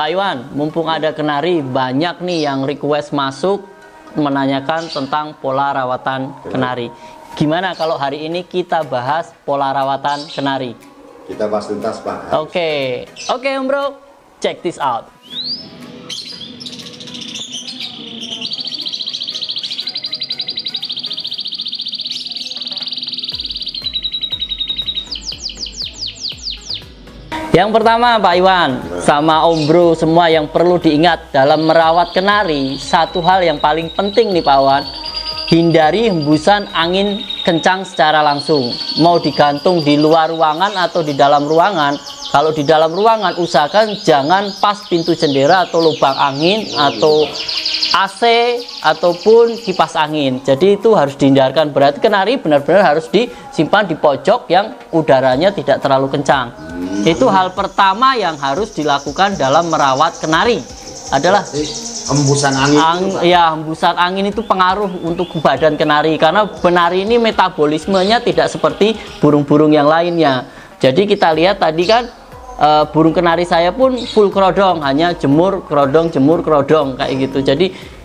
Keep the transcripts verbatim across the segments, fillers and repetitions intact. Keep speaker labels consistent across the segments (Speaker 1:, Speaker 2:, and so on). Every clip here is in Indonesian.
Speaker 1: Pak Iwan, mumpung ada kenari, banyak nih yang request masuk menanyakan tentang pola rawatan kenari. Gimana kalau hari ini kita bahas pola rawatan kenari?
Speaker 2: Kita bahas tuntas, Pak.
Speaker 1: Oke, okay. oke okay, Om Bro, check this out. Yang pertama Pak Iwan sama Om Bro semua yang perlu diingat dalam merawat kenari, satu hal yang paling penting nih Pak Iwan, hindari hembusan angin kencang secara langsung, mau digantung di luar ruangan atau di dalam ruangan. Kalau di dalam ruangan usahakan jangan pas pintu jendela atau lubang angin atau A C ataupun kipas angin. Jadi itu harus dihindarkan. Berarti kenari benar-benar harus disimpan di pojok yang udaranya tidak terlalu kencang. Itu hal pertama yang harus dilakukan dalam merawat kenari adalah
Speaker 2: hembusan angin.
Speaker 1: Ang, ya, hembusan angin itu pengaruh untuk badan kenari karena kenari ini metabolismenya tidak seperti burung-burung yang lainnya. Jadi kita lihat tadi kan e, burung kenari saya pun full kerodong, hanya jemur kerodong jemur kerodong kayak gitu. Jadi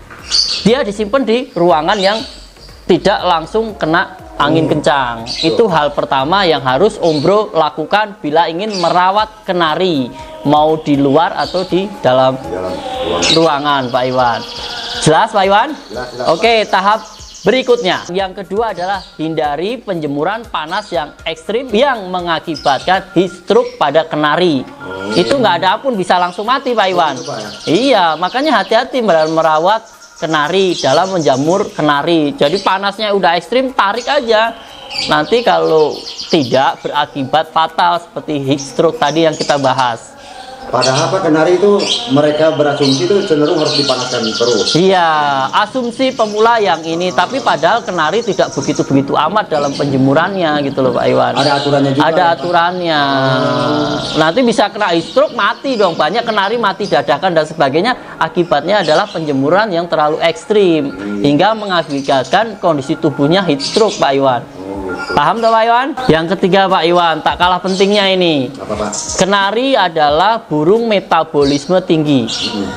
Speaker 1: dia disimpan di ruangan yang tidak langsung kena angin kencang. Itu hal pertama yang harus Om Bro lakukan bila ingin merawat kenari, mau di luar atau di dalam, di dalam ruangan Pak Iwan. Jelas Pak Iwan?
Speaker 2: Jelas, jelas,
Speaker 1: Oke, tahap berikutnya yang kedua adalah hindari penjemuran panas yang ekstrim yang mengakibatkan heat stroke pada kenari. Oh, itu nggak ada pun bisa langsung mati Pak Iwan. Oh, ya? Iya, makanya hati-hati merawat kenari dalam menjamur kenari. Jadi panasnya udah ekstrim, tarik aja. Nanti kalau tidak berakibat fatal seperti heat stroke tadi yang kita bahas.
Speaker 2: Padahal apa kenari itu mereka berasumsi itu cenderung harus dipanaskan terus.
Speaker 1: Iya, asumsi pemula yang ini, tapi padahal kenari tidak begitu-begitu amat dalam penjemurannya gitu loh Pak Iwan.
Speaker 2: Ada aturannya juga.
Speaker 1: Ada
Speaker 2: ya,
Speaker 1: aturannya. Hmm. Nanti bisa kena heat stroke, mati dong. Banyak kenari mati dadakan dan sebagainya. Akibatnya adalah penjemuran yang terlalu ekstrim hmm. hingga mengakibatkan kondisi tubuhnya heat stroke Pak Iwan. Paham tuh Pak Iwan? Yang ketiga Pak Iwan, tak kalah pentingnya ini.
Speaker 2: Apa, Pak?
Speaker 1: Kenari adalah burung metabolisme tinggi.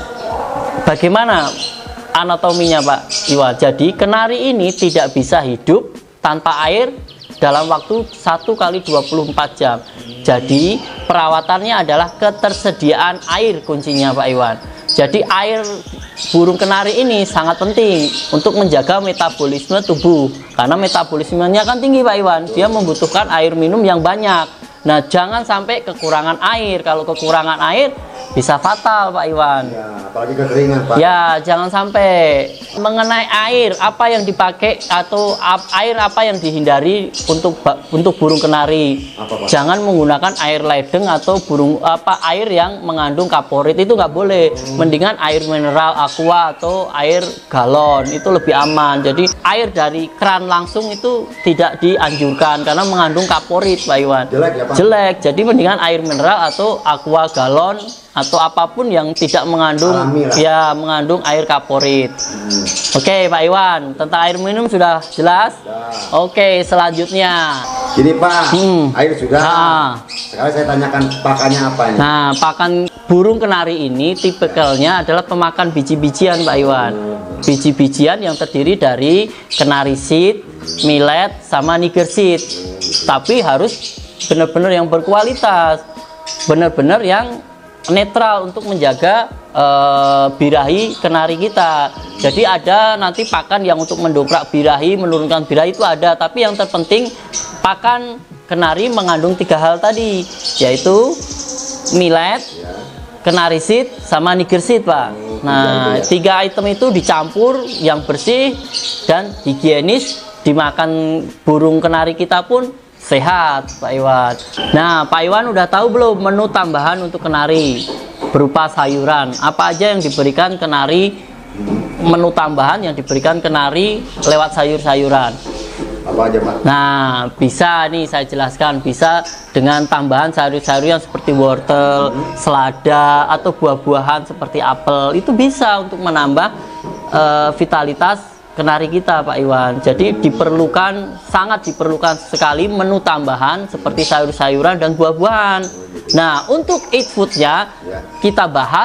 Speaker 1: Bagaimana anatominya Pak Iwan? Jadi kenari ini tidak bisa hidup tanpa air dalam waktu satu kali dua puluh empat jam. Jadi perawatannya adalah ketersediaan air kuncinya Pak Iwan. Jadi air burung kenari ini sangat penting untuk menjaga metabolisme tubuh. Karena metabolismenya kan tinggi Pak Iwan. Dia membutuhkan air minum yang banyak. Nah jangan sampai kekurangan air. Kalau kekurangan air bisa fatal Pak Iwan.
Speaker 2: Ya, apalagi kekeringan Pak.
Speaker 1: Ya jangan sampai. Mengenai air, apa yang dipakai atau air apa yang dihindari untuk untuk burung kenari.
Speaker 2: Apa, Pak? Jangan
Speaker 1: menggunakan air ledeng atau burung apa air yang mengandung kaporit, itu nggak boleh. Hmm. Mendingan air mineral aqua atau air galon, itu lebih aman. Jadi air dari keran langsung itu tidak dianjurkan karena mengandung kaporit Pak Iwan.
Speaker 2: Jelek ya Pak?
Speaker 1: Jelek. Jadi mendingan air mineral atau aqua galon atau apapun yang tidak mengandung ya mengandung air kaporit. Hmm. Oke Pak Iwan, tentang air minum sudah jelas?
Speaker 2: Sudah.
Speaker 1: Oke, selanjutnya.
Speaker 2: Gini Pak, hmm. air sudah.
Speaker 1: Nah.
Speaker 2: Sekarang saya tanyakan pakannya apa ini?
Speaker 1: Nah, pakan burung kenari ini tipikalnya adalah pemakan biji-bijian Pak Iwan. Biji-bijian yang terdiri dari kenari seed, millet, sama niger seed. Tapi harus benar-benar yang berkualitas, benar-benar yang netral untuk menjaga uh, birahi kenari kita. Jadi ada nanti pakan yang untuk mendongkrak birahi, menurunkan birahi itu ada. Tapi yang terpenting pakan kenari mengandung tiga hal tadi, yaitu millet, kenari seed, sama niger seed Pak. Nah tiga item itu dicampur yang bersih dan higienis, dimakan burung kenari kita pun sehat Pak Iwan. Nah Pak Iwan udah tahu belum menu tambahan untuk kenari berupa sayuran? Apa aja yang diberikan kenari, menu tambahan yang diberikan kenari lewat sayur-sayuran?
Speaker 2: Apa aja Pak?
Speaker 1: Nah bisa nih saya jelaskan, bisa dengan tambahan sayur-sayur yang seperti wortel, hmm. selada, atau buah-buahan seperti apel. Itu bisa untuk menambah uh, vitalitas kenari kita Pak Iwan. Jadi diperlukan, sangat diperlukan sekali menu tambahan seperti sayur-sayuran dan buah-buahan. Nah untuk eat foodnya kita bahas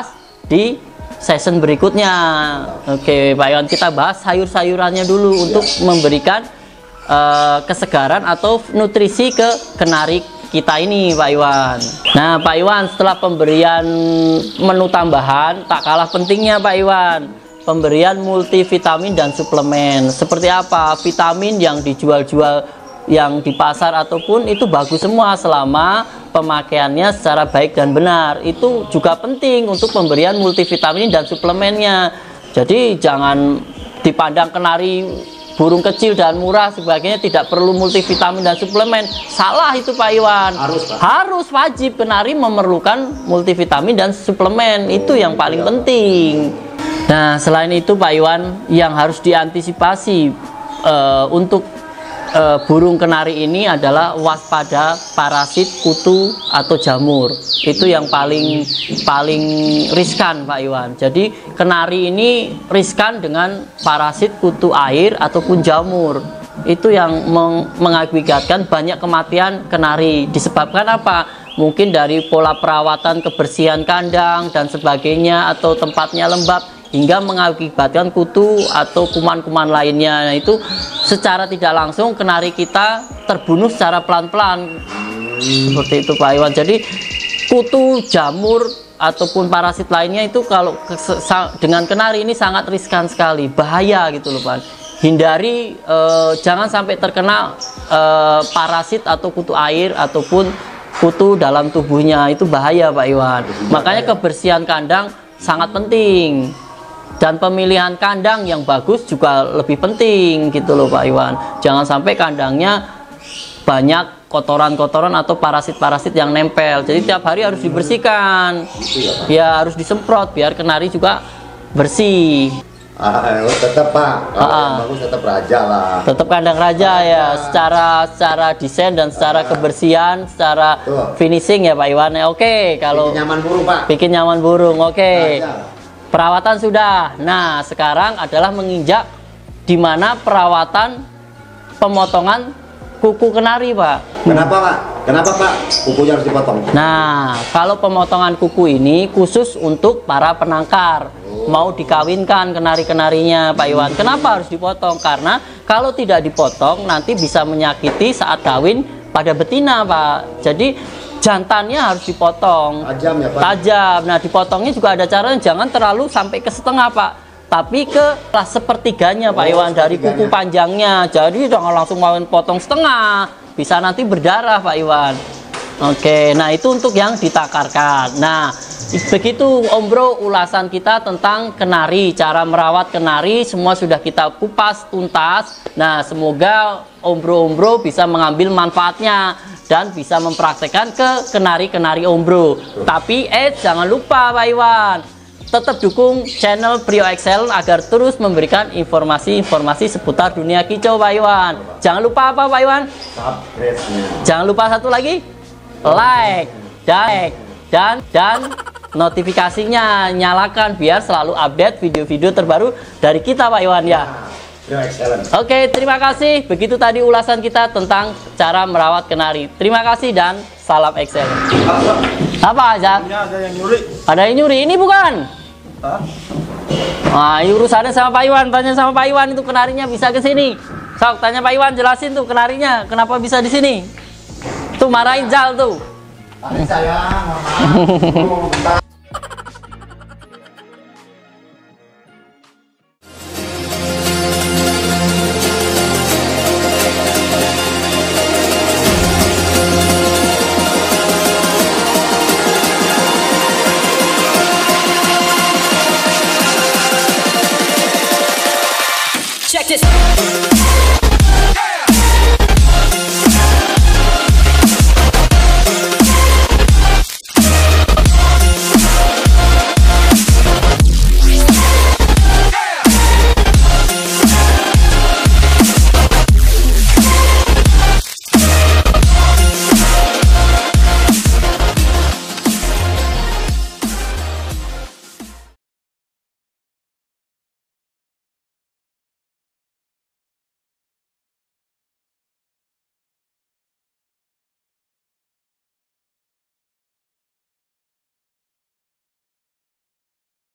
Speaker 1: di season berikutnya. Oke Pak Iwan, kita bahas sayur-sayurannya dulu untuk memberikan uh, kesegaran atau nutrisi ke kenari kita ini Pak Iwan. Nah Pak Iwan, setelah pemberian menu tambahan, tak kalah pentingnya Pak Iwan, pemberian multivitamin dan suplemen. Seperti apa? Vitamin yang dijual-jual yang di pasar ataupun itu bagus semua selama pemakaiannya secara baik dan benar. Itu juga penting untuk pemberian multivitamin dan suplemennya. Jadi jangan dipandang kenari burung kecil dan murah sebagainya tidak perlu multivitamin dan suplemen. Salah itu Pak Iwan. Harus, Pak. Harus wajib, kenari memerlukan multivitamin dan suplemen. Itu yang paling penting. Nah selain itu Pak Iwan, yang harus diantisipasi uh, untuk Uh, burung kenari ini adalah waspada parasit kutu atau jamur. Itu yang paling paling riskan Pak Iwan. Jadi kenari ini riskan dengan parasit kutu air ataupun jamur. Itu yang meng mengakibatkan banyak kematian kenari. Disebabkan apa? Mungkin dari pola perawatan, kebersihan kandang dan sebagainya, atau tempatnya lembab, hingga mengakibatkan kutu atau kuman-kuman lainnya. Nah, itu secara tidak langsung kenari kita terbunuh secara pelan-pelan. Seperti itu Pak Iwan. Jadi kutu, jamur ataupun parasit lainnya itu kalau dengan kenari ini sangat riskan sekali, bahaya gitu loh Pak. Hindari eh, jangan sampai terkena eh, parasit atau kutu air ataupun kutu dalam tubuhnya, itu bahaya Pak Iwan. Makanya kebersihan kandang sangat penting. Dan pemilihan kandang yang bagus juga lebih penting gitu loh Pak Iwan. Jangan sampai kandangnya banyak kotoran-kotoran atau parasit-parasit yang nempel. Jadi tiap hari harus dibersihkan. Ya harus disemprot biar kenari juga bersih.
Speaker 2: Ah, tetap Pak. Kalau
Speaker 1: ah,
Speaker 2: yang bagus tetap raja lah.
Speaker 1: Tetap kandang raja ya. Secara secara desain dan secara ah. kebersihan, secara Tuh. finishing ya Pak Iwan. Ya, oke, kalau
Speaker 2: bikin nyaman burung Pak.
Speaker 1: Bikin nyaman burung. Oke.
Speaker 2: Raja.
Speaker 1: Perawatan sudah. Nah, sekarang adalah menginjak di mana perawatan pemotongan kuku kenari, Pak.
Speaker 2: Kenapa, Pak? Kenapa, Pak? Kukunya harus dipotong.
Speaker 1: Nah, kalau pemotongan kuku ini khusus untuk para penangkar. Oh. Mau dikawinkan kenari-kenarinya, Pak Iwan. Kenapa harus dipotong? Karena kalau tidak dipotong nanti bisa menyakiti saat kawin pada betina, Pak. Jadi jantannya harus dipotong.
Speaker 2: Tajam ya Pak?
Speaker 1: Tajam. Nah dipotongnya juga ada caranya, jangan terlalu sampai ke setengah Pak, tapi ke kelas sepertiganya Pak oh, Iwan dari kuku panjangnya. Jadi jangan langsung mau potong setengah, bisa nanti berdarah Pak Iwan. Oke, nah itu untuk yang ditakarkan. Nah begitu Om Bro ulasan kita tentang kenari, cara merawat kenari semua sudah kita kupas tuntas. Nah semoga Om Bro Om Bro bisa mengambil manfaatnya dan bisa mempraktekkan ke kenari-kenari Om Bro. Tapi eh jangan lupa Pak Iwan, tetap dukung channel Prio Excel agar terus memberikan informasi-informasi seputar dunia kicau Pak Iwan. Jangan lupa apa Pak Iwan? Subscribe-nya. Jangan lupa satu lagi, like dan dan dan notifikasinya nyalakan biar selalu update video-video terbaru dari kita Pak Iwan ya. Oke, terima kasih. Begitu tadi ulasan kita tentang cara merawat kenari. Terima kasih dan salam Excel. Apa aja?
Speaker 3: Ada yang nyuri.
Speaker 1: Ada yang nyuri. Ini bukan?
Speaker 3: Hah?
Speaker 1: Nah, urusannya sama Pak Iwan. Tanya sama Pak Iwan itu kenarinya bisa ke sini. Sok, tanya Pak Iwan, jelasin tuh kenarinya kenapa bisa di sini. Tuh marahin Jal tuh.
Speaker 2: Tadi saya mama.
Speaker 4: Check this.